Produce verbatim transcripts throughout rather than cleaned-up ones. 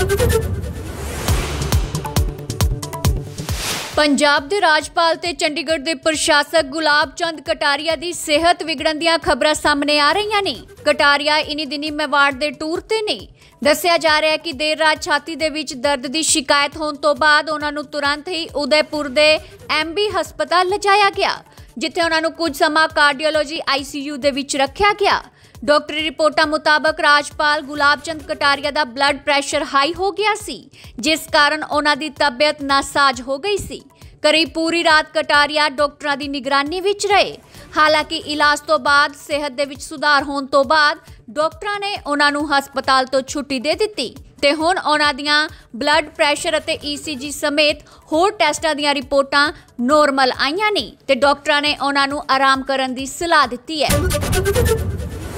पंजाब के राजपाल ते चंडीगढ़ के प्रशासक गुलाब चंद कटारिया की सेहत विगड़न दीआं खबरां सामने आ रही ने। कटारिया इन्हीं दिनी मेवाड़ के टूर ते ने। दस्सिया जा रहा है कि देर रात छाती दे विच दर्द की शिकायत होने तो बाद उन्हां नूं तुरंत ही उदयपुर के एम बी हस्पताल लिजाया गया, जिथे उन्हां नूं कुछ समा cardiology I C you they विच रखिया गया। डॉक्टरी रिपोर्टां मुताबक राजपाल गुलाब चंद कटारिया का ब्लड प्रैशर हाई हो गया सी, जिस कारण उन्हां दी तबीयत नासाज हो गई सी। करीब पूरी रात कटारिया डॉक्टरां दी निगरानी विच रहे। हालांकि इलाज तो बाद सेहत दे विच सुधार होने तो बाद डॉक्टरां ने उन्हां नूं हस्पताल तो छुट्टी दे दित्ती ते हुण उन्हां दियां ब्लड प्रैशर अते ई सी जी समेत होर टैस्टां दियां रिपोर्टां नॉर्मल आईयां ने ते डॉक्टरां ने उन्हां नूं आराम करन दी सलाह दित्ती है।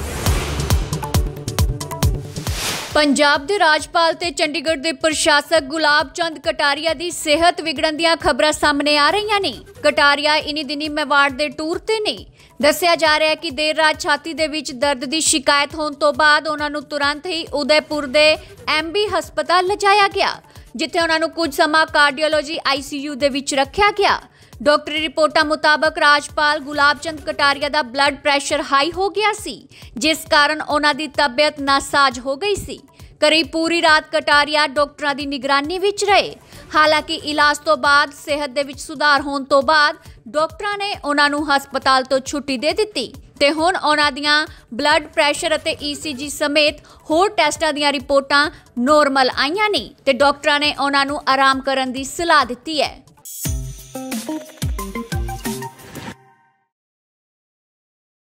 पंजाब के राजपाल ते चंडीगढ़ के प्रशासक गुलाब चंद कटारिया की सेहत विगड़न दीआं खबरां सामने आ रही ने। कटारिया इन्हीं दिनी मेवाड़ के टूर ते ने। दस्सिया जा रहा है कि देर रात छाती दे विच दर्द की शिकायत होने तो बाद उन्हां नूं तुरंत ही उदयपुर के एम बी हस्पताल लिजाया गया, जिथे उन्हां नूं कुछ समा cardiology I C you they विच रखिया गया। डॉक्टरी रिपोर्टां मुताबक राजपाल गुलाब चंद कटारिया का ब्लड प्रैशर हाई हो गया सी, जिस कारण उन्हां दी तबीयत नासाज हो गई सी। करीब पूरी रात कटारिया डॉक्टरां दी निगरानी विच रहे। हालांकि इलाज तो बाद सेहत दे विच सुधार होने तो बाद डॉक्टरां ने उन्हां नूं हस्पताल तो छुट्टी दे दित्ती ते हुण उन्हां दियां ब्लड प्रैशर अते ई सी जी समेत होर टैस्टां दियां रिपोर्टां नॉर्मल आईयां ने ते डॉक्टरां ने उन्हां नूं आराम करन दी सलाह दित्ती है।